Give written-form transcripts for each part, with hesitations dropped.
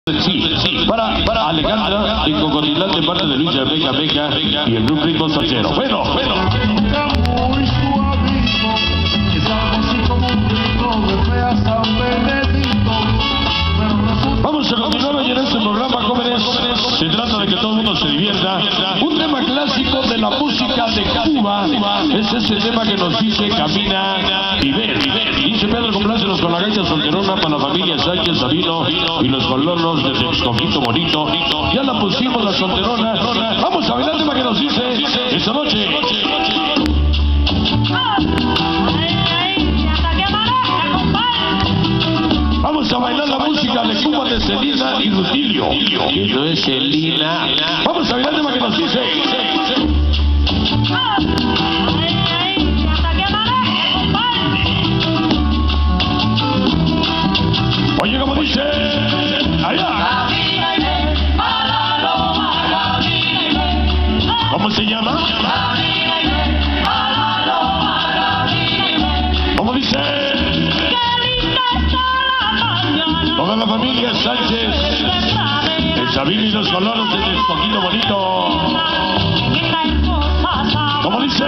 Sí, para Alejandra en Cocotitlán de parte de Luisa Beca y el Club Ritmo Salsero. Bueno. Muy suavito, es algo así como un ritmo de fea San Benedito. Vamos a continuar hoy en este programa, jóvenes. Se trata de que todo el mundo se divierta. Un tema clásico de la música de Cuba es ese tema que nos dice Camina y ven. Dice Pedro, complácenos con la gaita solterona para la familia Sánchez Sabino y los colonos de Texcoquito Bonito. Ya la pusimos la solterona. Vamos a bailar el tema que nos dice esta noche. Vamos a bailar la música de Cuba de Celina y Rutilio. Que no es Celina. Vamos a bailar el tema que nos dice. Oye, como dice, allá. ¿Cómo se llama? ¿Cómo dice? Toda la familia Sánchez, el Sabino y los colonos de Texcoquito Bonito. ¿Cómo dice?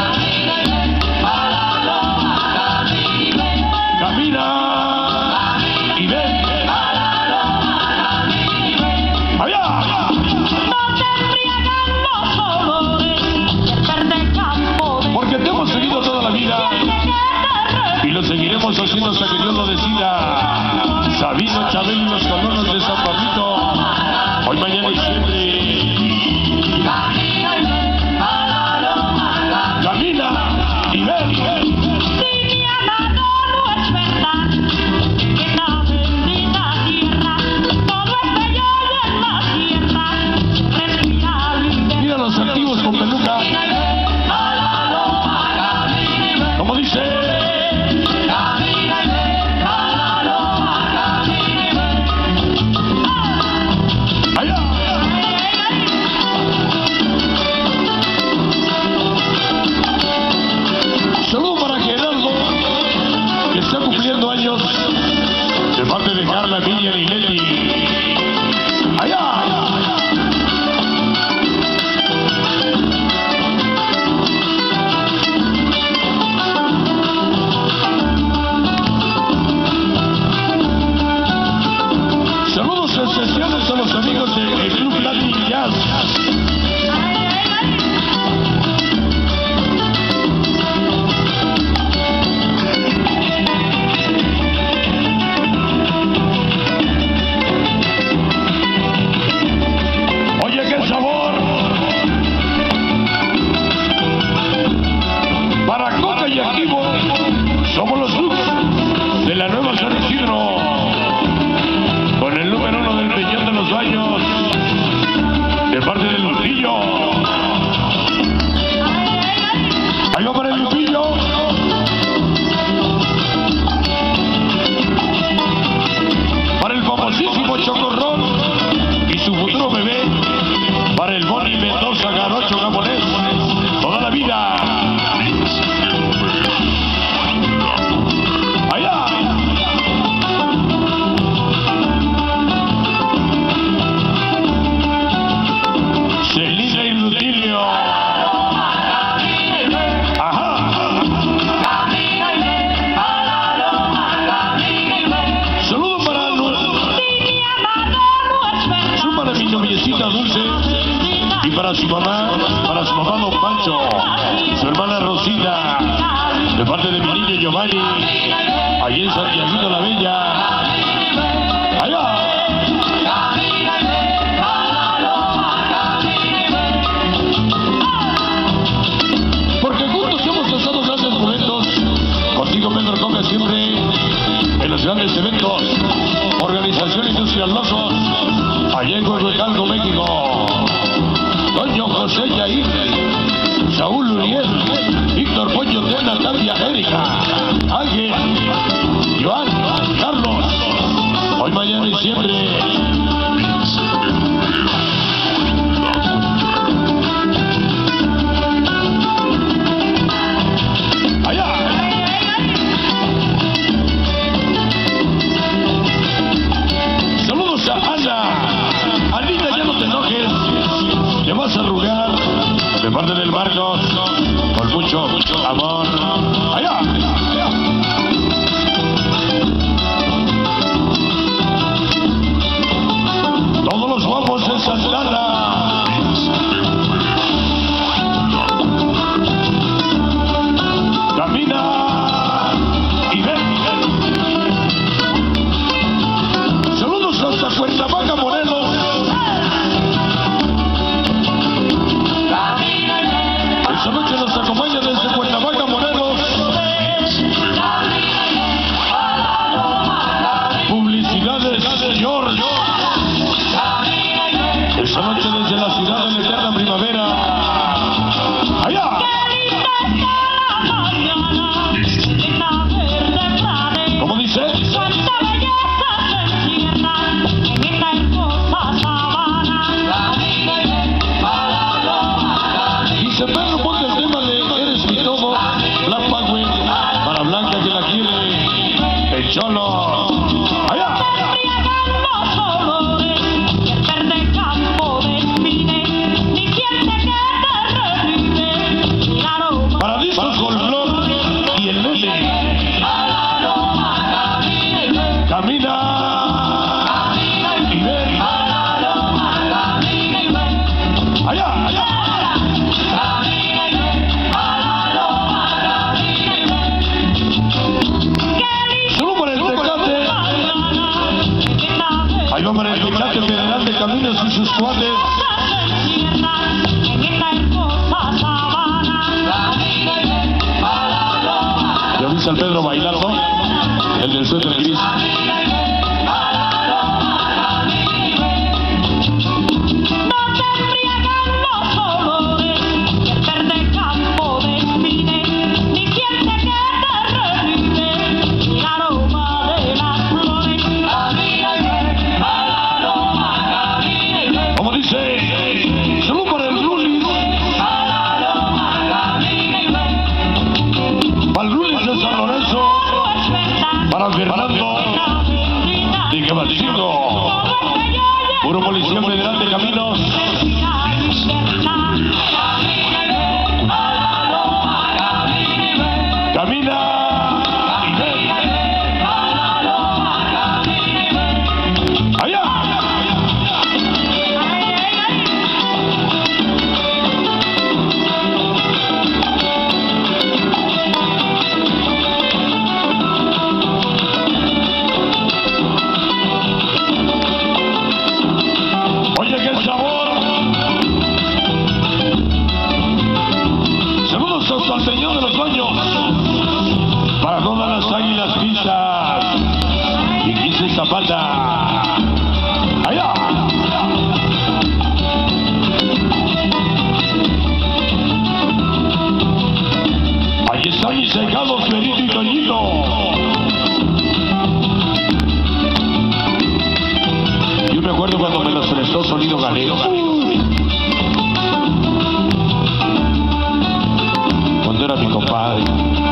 Camina. Porque te hemos seguido toda la vida y lo seguiremos haciendo hasta que Dios lo decida. Sabino, Chabelo y los colonos de San Pablito, hoy, mañana y siempre. Camina y ven. Mira los activos con peluca. ¿Cómo dice? Allá. Saludo para Gerardo, que está cumpliendo años, de parte de Carla, Emilia y Leti. Allá. Saludos especiales a los amigos del Club Latin Jazz. Oye, qué sabor. Para Coca y Activo, somos los Lux de la Nueva San Isidro. Con el número 1 del Peñón de los Baños, de parte del Lupillo. Ahí va para el Lupillo. Para el famosísimo Chocorrón y su futuro bebé. Para el Boni Mendoza, Garocho Gamonés. Toda la vida. Allá. Celina y Rutilio. Ajá. Saludo para mi noviecita Dulce y para su mamá Don Pancho, su hermana Rosita, de parte de mi niño Giovanni, allí en Santiago la Bella. Allá. Porque juntos hemos pasado grandes momentos, contigo Pedro Coca siempre en los grandes eventos. Organización Industrial Lozos, allá en Huehuecalco, México. Doño José Yair, Saúl Uriel, Víctor Pollo, Tena, Tapia, Erika, Ángel, Joan, Carlos, hoy, mañana y siempre. Allá. Saludos a Ana amor. Allá, allá, allá. Todos los guapos en Santana. Camina y ven. Saludos hasta Cuernavaca, Morelos. Esta noche nos acompaña desde Cuernavaca, Morelos. Publicidades, George. Esta noche desde la ciudad de la eterna primavera. Allá. ¿Cómo dice? Dice Pedro, ponte el tema de Eres mi todo, Black Power, para Blanca que la quiere, el Cholo. Allá. Paradisos Goldblum y el Nene. Camina y ven. Allá, allá. Solo por el Tecate. Ahí va para el Tecate Federal de Caminos y sus cuates. Ya viste al Pedro bailando, el del suéter gris. Como dice, solo para el Rulis. Para el Rulis de San Lorenzo. Para Fernando de Caballero. Puro Policía Federal de Caminos. Camina y ven. Allá. Oye, qué sabor. Saludos hasta el Señor de los Baños. Para todas las águilas pistas. Y 15 Zapata. Allá. Ahí están mis secados, Perito y Toñito. Yo me acuerdo cuando me los prestó Sonido Galego. Cuando era mi compadre.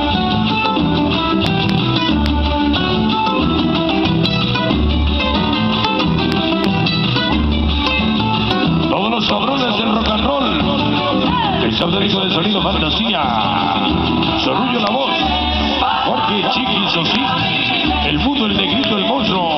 Todos los cabrones del rock and roll. El sauderizo de Sonido Fantasía. Sorullo la voz. Jorge Chiqui Sosí. El mundo, el negrito, el monstruo.